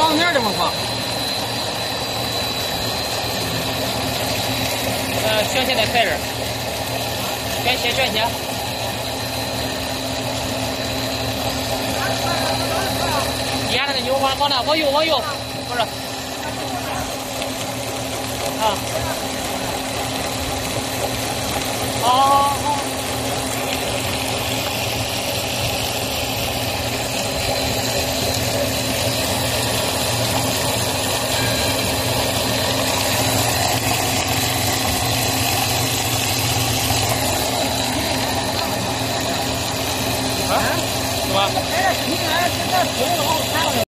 往哪儿这么放？ 旋鞋在开这儿，旋鞋。底下那个钮往那，往右，不是。啊。哦。